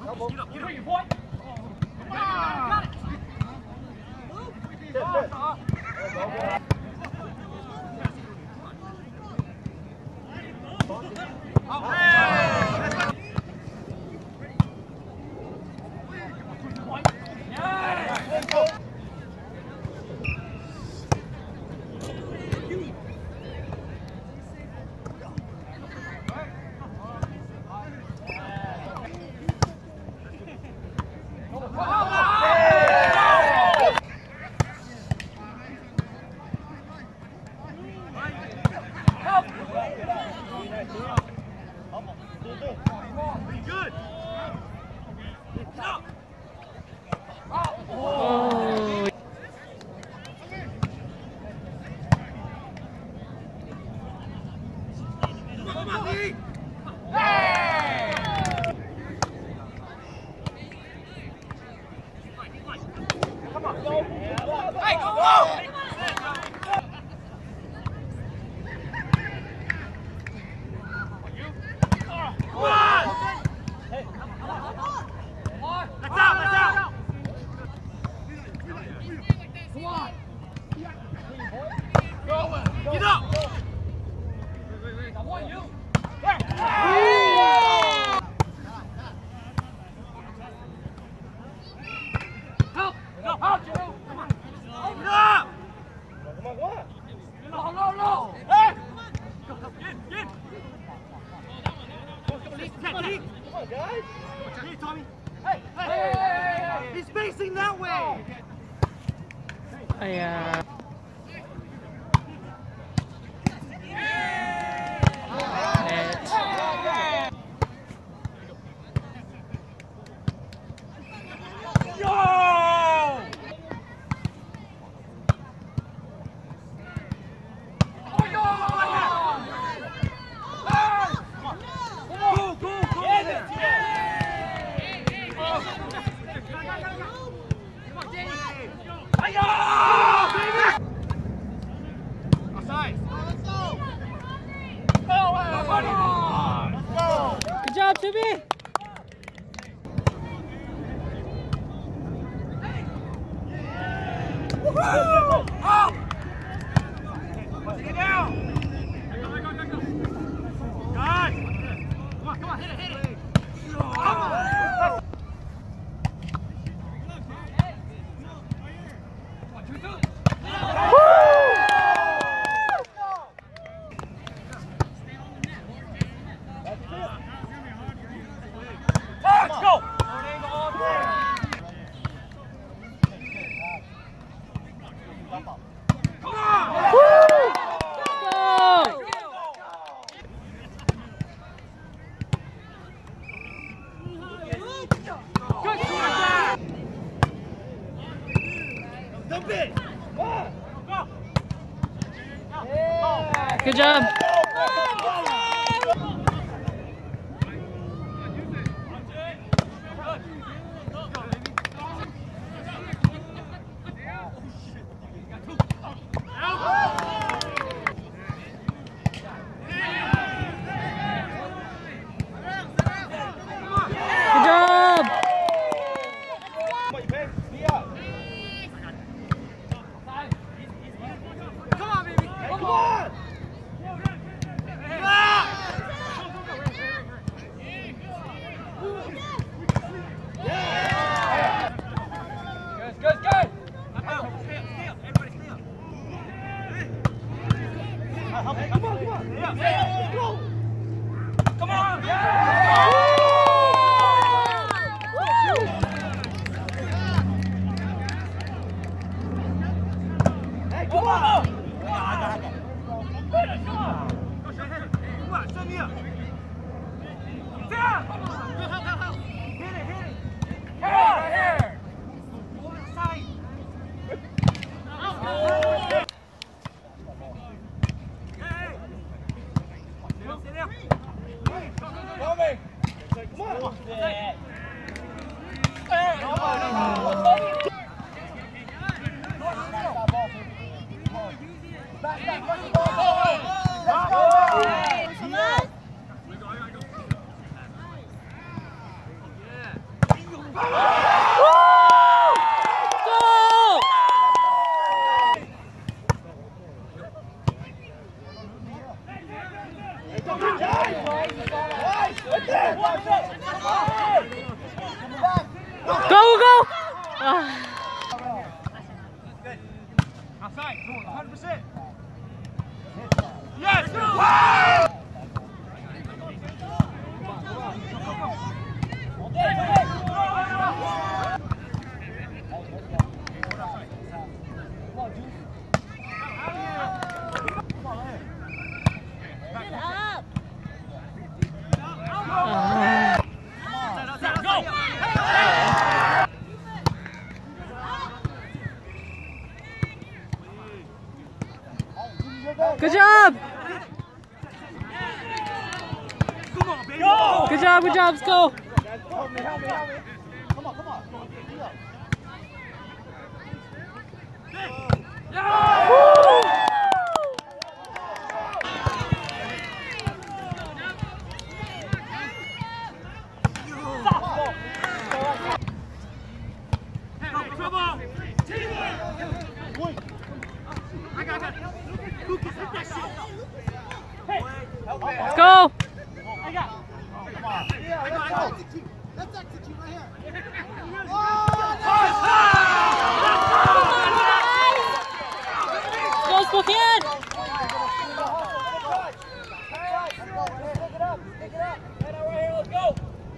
He's facing that way! Good job, Toubee! Take it down! God! Come on, hit it! Good job. Outside, 100%. Yes! Wow! Good job! Go! Good job, let's go! Help me. Come on. Let's go! Let's execute right here. Go Spokane! Pick it up. Head out right here, let's go.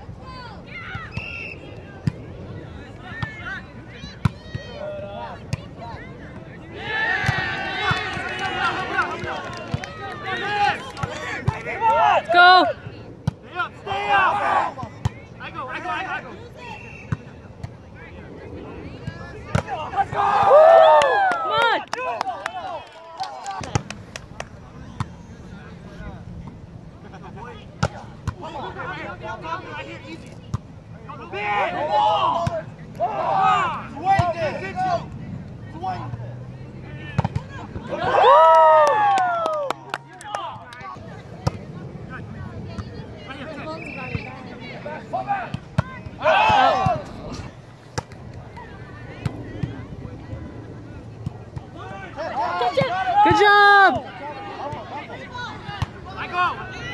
Let's go! Stay up! I go. Let's go! Come on! Good job! I go!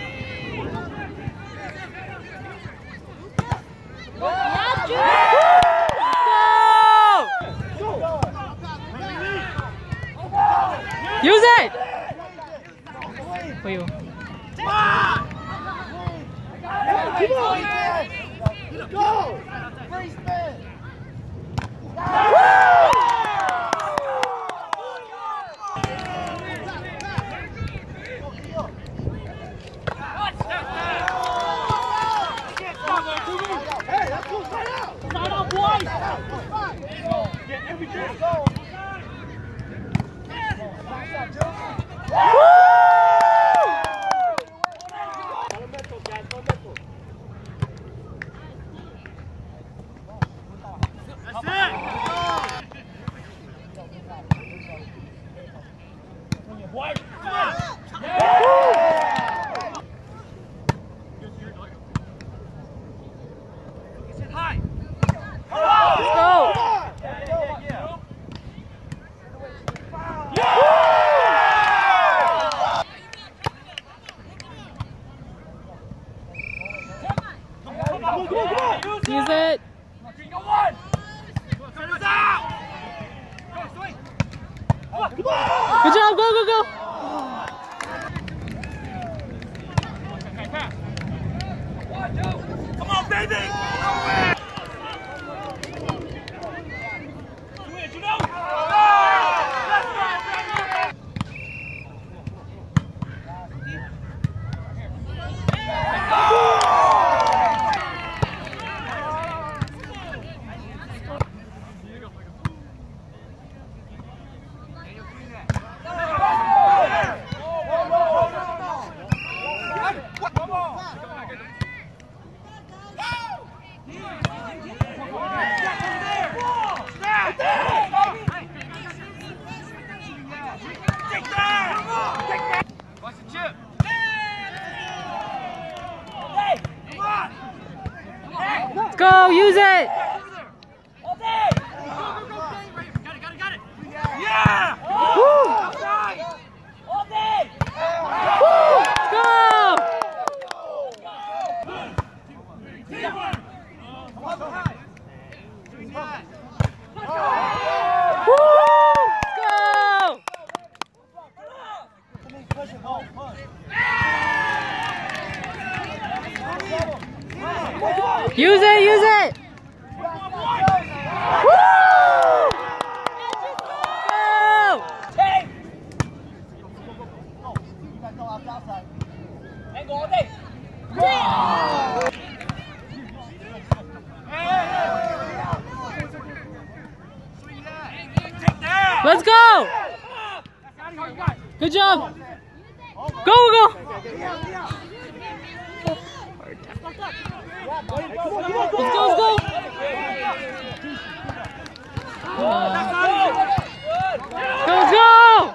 Use it! For you. Come on! Go! Free spin! Hey, let's go side out! Side out, boys! Get everything! Go! Use it! Good job, go! Come on, baby! Go, use it! Use it, use it! Woo! Let's go! Good job! Go, go! Let's go, let's go! Let's go!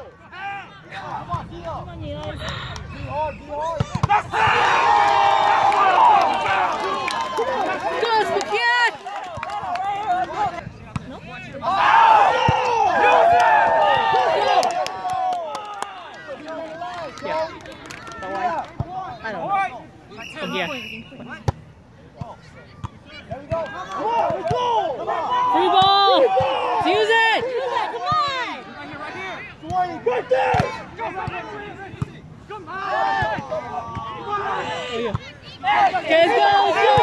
Go, Spokane! I don't know. Yeah. Free ball! Use it! Right there! Come on! Okay, let's go, let's go!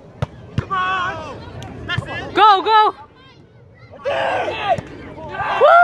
Come on! Go, go! Woo!